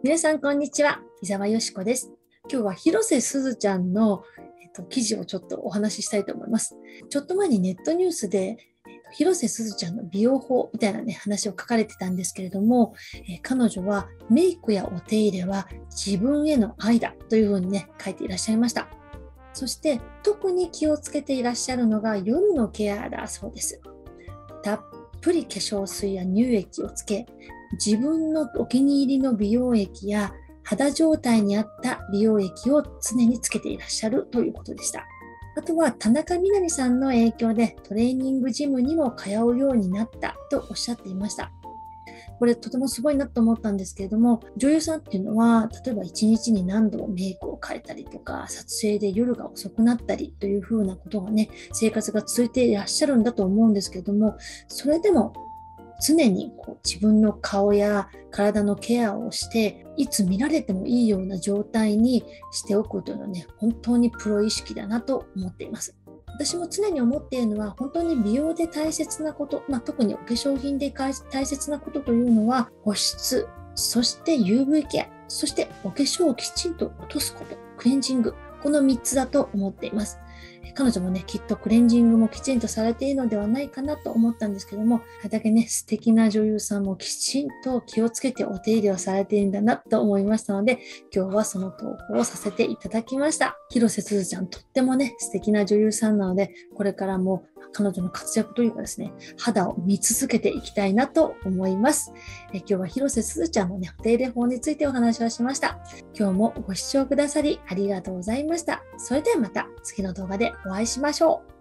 皆さん、こんにちは。伊沢よしこです。今日は広瀬すずちゃんの、記事をちょっとお話ししたいと思います。ちょっと前にネットニュースで、広瀬すずちゃんの美容法みたいなね、話を書かれてたんですけれども、彼女はメイクやお手入れは自分への愛だというふうにね、書いていらっしゃいました。そして特に気をつけていらっしゃるのが夜のケアだそうです。たっぷり化粧水や乳液をつけ、自分のお気に入りの美容液や肌状態に合った美容液を常につけていらっしゃるということでした。あとは田中みな実さんの影響でトレーニングジムにも通うようになったとおっしゃっていました。これとてもすごいなと思ったんですけれども、女優さんっていうのは例えば1日に何度もメイクを変えたりとか、撮影で夜が遅くなったりというふうなことがね、生活が続いていらっしゃるんだと思うんですけれども、それでも常に自分の顔や体のケアをして、いつ見られてもいいような状態にしておくというのはね、本当にプロ意識だなと思っています。私も常に思っているのは、本当に美容で大切なこと、特にお化粧品で大切なことというのは、保湿、そして UV ケア、そしてお化粧をきちんと落とすこと、クレンジング、この3つだと思っています。彼女もね、きっとクレンジングもきちんとされているのではないかなと思ったんですけども、あれだけね、素敵な女優さんもきちんと気をつけてお手入れをされているんだなと思いましたので、今日はその投稿をさせていただきました。広瀬すずちゃん、とってもね、素敵な女優さんなので、これからも彼女の活躍というかですね、肌を見続けていきたいなと思います。今日は広瀬すずちゃんのね、お手入れ法についてお話をしました。今日もご視聴くださりありがとうございました。それではまた次の動画でお会いしましょう。